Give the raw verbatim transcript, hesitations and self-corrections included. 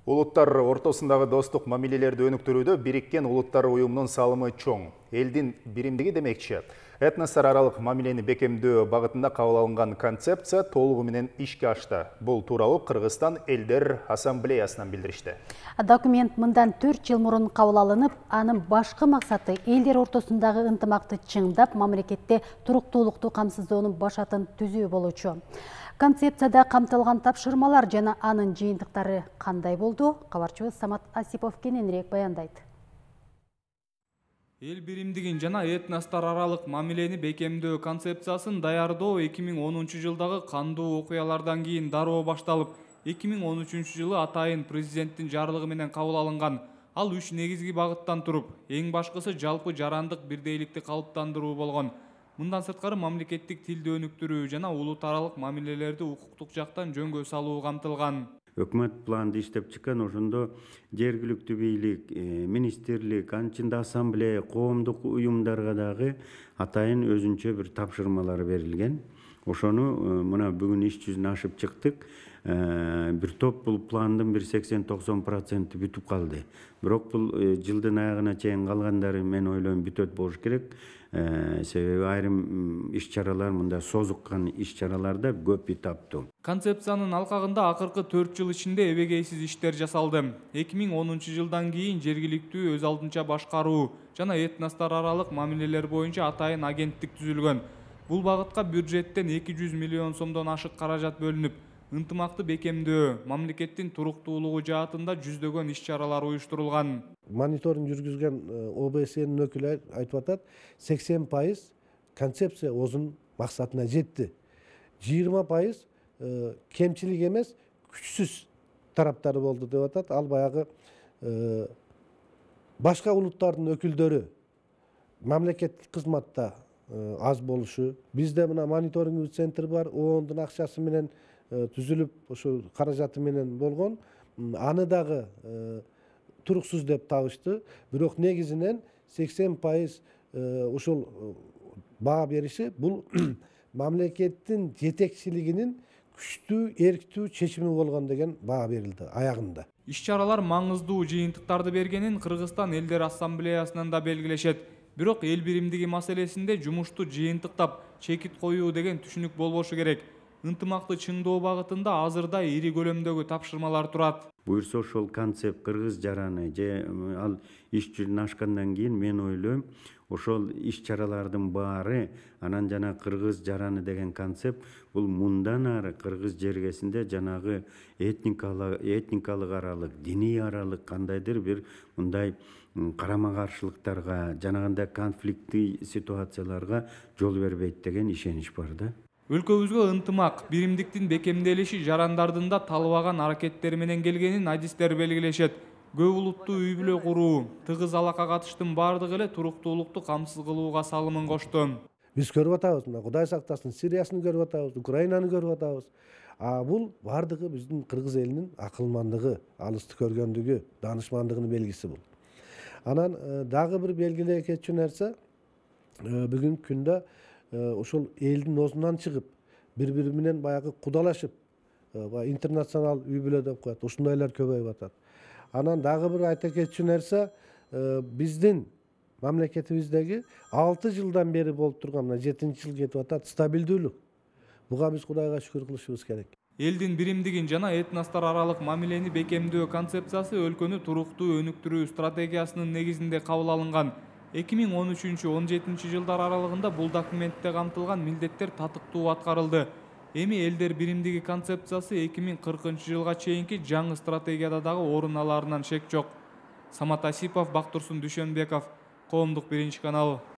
Улуттар ортосындагы достук мамилелерди өнүктүрүүдө Бириккен Улуттар уюмунун салымы чоң. Элдин биримдиги демекчи. Этностор аралык мамилени бекемдөө багытында кабыл алынган концепция толугу менен ишке ашты. Бул тууралуу Кыргызстан Элдер Ассамблеясынан билдиришти. Документ мындан төрт жыл мурун кабыл алынып, анын башкы максаты элдер ортосундагы ынтымакты чыңдап, мамлекетте туруктуулукту камсыздоонун башатын түзүү болчу. Концепцияда камтылган тапшырмалар жана анын жыйынтыктары кандай болду? Кабарчыбыз Самат Асипов кененирээк баяндайт. Эл биримдигин жана этностор аралык мамилени бекемдөө концепциясын даярдоо эки миң онунчу жылдагы кандуу окуялардан кийин дароо башталып, эки миң он үчүнчү жылы атайын президенттин жарлыгы менен кабыл алынган. Ал үч негизги багыттан туруп, эң башкысы жалпы жарандык бирдейликти калыптандыруу болгон. Мындан сырткары мамлекеттик тилди өнүктүрүү жана улут аралык мамилелерди укуктук жактан жөнгө салуу камтылган. Өкмөт планды иштеп чыккан, ошондо жергиликтүү бийлик, министрлик, анчында ассамблея, коомдук уюмдарга дагы атайын өзүнчө бир тапшырмалар берилген. Ошону мына бүгүн иш жүзүнө ашып чыктык. Бир топ бул пландын бир сексен токсон проценти бүтүп калды. Бирок бул жылдын аягына чейин калгандары мен ойлойм бүтөт болуш керек. Себеби айрым иш-чаралар, мында созуккан иш-чараларда көп үй тапту. Концепциянын алкагында акыркы төрт жыл ичинде эбегейсиз иштер жасалды. эки миң онунчу жылдан кийин жергиликтүү өз алдынча башкаруу жана этностор аралык мамилелер боюнча атайын агенттик түзүлгөн. Бул багытка бюджеттен эки жүз миллион сомдон ашык каражат бөлүнүп, ынтымакты бекемдөө, мамлекеттин туруктуулугу жаатында жүздөгөн иш-чаралар уюштурулган. Мониторинг жүргүзгөн О Б S'нин өкүлү айтып атат, сексен пайыз концепция өзүнүн максатына жетти. жыйырма пайыз кемчилик эмес, күчсүз тараптары болду деп атат. Ал баягы башка улуттардын өкүлдөрү мамлекеттик кызматта аз болушу. Бизде мына мониторинг центр бар, оондун акчасы менен түзүлүп, ошо каражаты менен болгон. Аны дагы туруксуз деп табышты. Бирок негизинен сексен пайыз ушул баа бериши бул мамлекеттин жетекчилигинин күчтүү, эрктүү чечими болгон деген баа берилди аягында. Иш-чаралар маңыздуу жыйынтыктарды бергенин Кыргызстан Элдер Ассамблеясынан да белгилешет. Бирок эл биримдиги маселесинде жумушту жыйынтыктап, чекит коюу деген түшүнүк болбошу керек. Ынтымакты чыңдоо багытында азырда ири көлөмдөгү тапшырмалар турат. Буюрса ошол концепт кыргыз жараны же ал иш жүзүнө ашкандан кийин мен ойлойм, ошол иш-чаралардын баары анан жана кыргыз жараны деген концепт бул мындан ары кыргыз жергесинде жанагы этникалык этникалык аралык, диний аралык кандайдыр бир мындай карама каршылыктарга, жанагындай конфликттүү ситуацияларга жол бербейт деген ишенич бар да. Өлкөбүзгө ынтымак, биримдиктин бекемделиши жарандардын да талыбаган аракеттери менен келгенин адистер белгилешет. Көп улуттуу үй бүлө куруу, тыгыз алака катыштын бардыгы эле туруктуулукту камсыз кылууга салымын кошту. Биз көрүп атабыз, мына Кудай сактасын, Сириясын көрүп атабыз, Украинаны көрүп атабыз. А бул бардыгы биздин кыргыз элинин акылмандыгы, алысты көргөндүгү, данышмандыгынын белгиси бул. Анан дагы бир белгилей кетчү нерсе, бүгүнкү күндө ошол элдин озунан чыгып, бири-бири менен баягы кудалашып, интернационал үй бүлө деп коет, ушундайлар көбөйүп атат. Анан дагы бир айта кетчү нерсе, биздин мамлекетибиздеги алты жылдан бери болуп турган, мына жетинчи жыл кетип атат, стабилдүүлүк. Буга биз Кудайга шүкүр кылышыбыз керек. Элдин биримдигин жана этностор аралык мамилени бекемдөө концепциясы өлкөнү туруктуу өнүктүрүү стратегиясынын негизинде кабыл алынган. эки миң он үчүнчү — он жетинчи жылдар аралыгында бул документте камтылган милдеттер татыктуу аткарылды. Эми элдер биримдиги концепциясы эки миң кыркынчы жылга чейинки жаңы стратегияда дагы орун аларынан шек жок. Самат Асипов, Бактурсун Дүйшөнбеков, Коомдук биринчи каналы.